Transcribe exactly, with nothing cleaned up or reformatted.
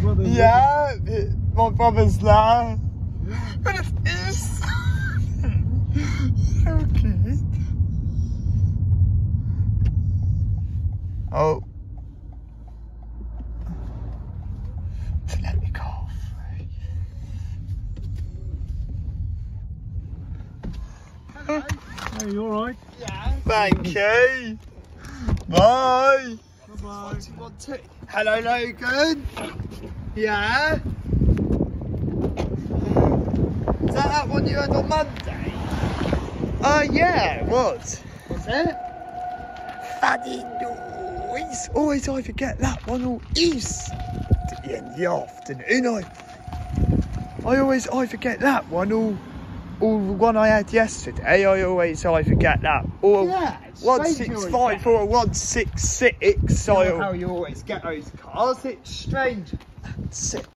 brother. Yeah, it, my brother's there. But it is so cute. Oh. To let me go. Hey, you alright? Yeah. Thank you. Bye. Bye-bye. One, two. Hello, Logan. Yeah. Is that that one you had on Monday? Uh, yeah, it was. Was it? Funny noise. Always I forget that one or is at the end of the afternoon. I, I always I forget that one or. Or the one I had yesterday, I always I forget that. Or yeah, one six five or one six six. I how you always get those cars. It's strange. That's it.